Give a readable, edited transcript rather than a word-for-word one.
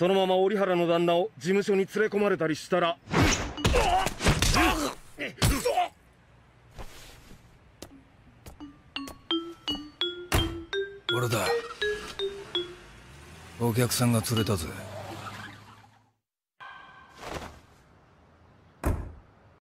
そのまま折原の旦那を事務所に連れ込まれたりしたら。 俺だ。お客さんが釣れたぜ。